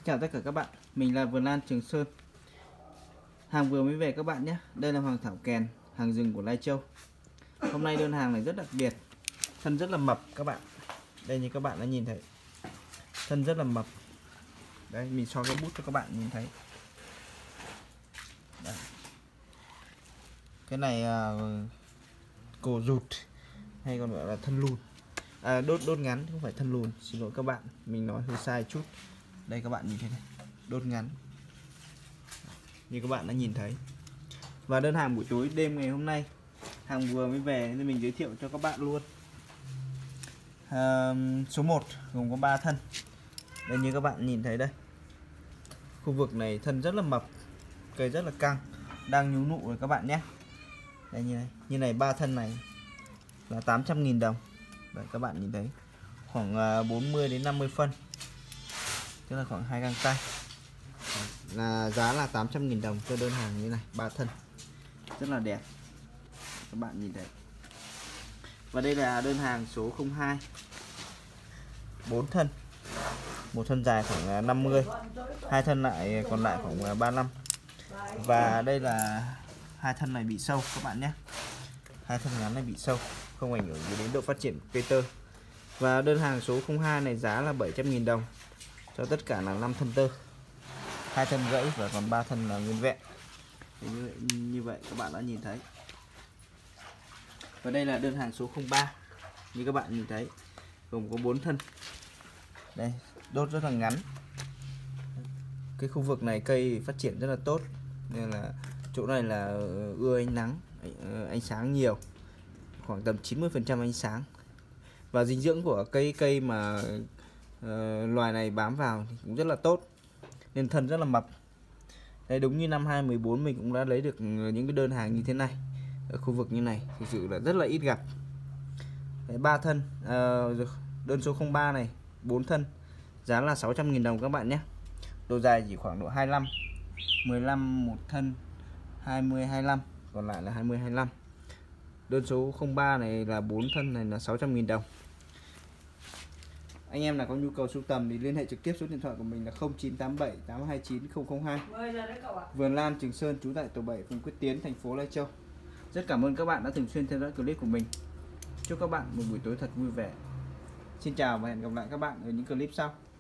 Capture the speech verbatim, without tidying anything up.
Chào tất cả các bạn, mình là Vườn Lan Trường Sơn. Hàng vừa mới về các bạn nhé. Đây là hoàng thảo kèn, hàng rừng của Lai Châu. Hôm nay đơn hàng này rất đặc biệt, thân rất là mập các bạn. Đây như các bạn đã nhìn thấy, thân rất là mập. Đây mình so cái bút cho các bạn nhìn thấy. Đây. Cái này uh, cổ rụt hay còn gọi là thân lùn, à, đốt đốt ngắn không phải thân lùn, xin lỗi các bạn, mình nói hơi sai chút. Đây các bạn nhìn thấy này, đốt ngắn như các bạn đã nhìn thấy. Và đơn hàng buổi tối đêm ngày hôm nay, hàng vừa mới về nên mình giới thiệu cho các bạn luôn. à, Số một gồm có ba thân. Đây như các bạn nhìn thấy đây, khu vực này thân rất là mập, cây rất là căng, đang nhú nụ rồi các bạn nhé. Đây như này, như này ba thân này là tám trăm nghìn đồng. Đấy các bạn nhìn thấy, khoảng bốn mươi đến năm mươi phân, tức là khoảng hai găng tay, là giá là tám trăm nghìn đồng cho đơn hàng như này, ba thân rất là đẹp các bạn nhìn thấy. Và đây là đơn hàng số không hai, bốn thân, một thân dài khoảng năm mươi, hai thân lại còn lại khoảng ba mươi lăm. Và đây là hai thân này bị sâu các bạn nhé, hai thân ngắn này bị sâu, không ảnh hưởng gì đến độ phát triển của cây tơ. Và đơn hàng số không hai này giá là bảy trăm nghìn đồng cho tất cả là năm thân tơ, hai thân gãy và còn ba thân là nguyên vẹn. Như vậy, như vậy các bạn đã nhìn thấy. Và đây là đơn hàng số không ba, như các bạn nhìn thấy, gồm có bốn thân. Đây, đốt rất là ngắn. Cái khu vực này cây phát triển rất là tốt, nên là chỗ này là ưa ánh nắng, ánh sáng nhiều, khoảng tầm chín mươi phần trăm ánh sáng. Và dinh dưỡng của cây cây mà uh, loài này bám vào thì cũng rất là tốt, nên thân rất là mập. Đây, đúng như năm hai không một bốn mình cũng đã lấy được những cái đơn hàng như thế này ở khu vực như này, thực sự là rất là ít gặp. Ba thân, uh, đơn số không ba này, bốn thân, giá là sáu trăm nghìn đồng các bạn nhé. Độ dài chỉ khoảng độ hai mươi lăm, mười lăm một thân, hai mươi hai mươi lăm, còn lại là hai mươi hai mươi lăm. Đơn số không ba này là bốn thân này là sáu trăm nghìn đồng. Anh em nào có nhu cầu sưu tầm thì liên hệ trực tiếp số điện thoại của mình là không chín tám bảy tám hai chín không không hai. Vườn Lan Trường Sơn trú tại tổ bảy, phường Quyết Tiến, thành phố Lai Châu. Rất cảm ơn các bạn đã thường xuyên theo dõi clip của mình. Chúc các bạn một buổi tối thật vui vẻ. Xin chào và hẹn gặp lại các bạn ở những clip sau.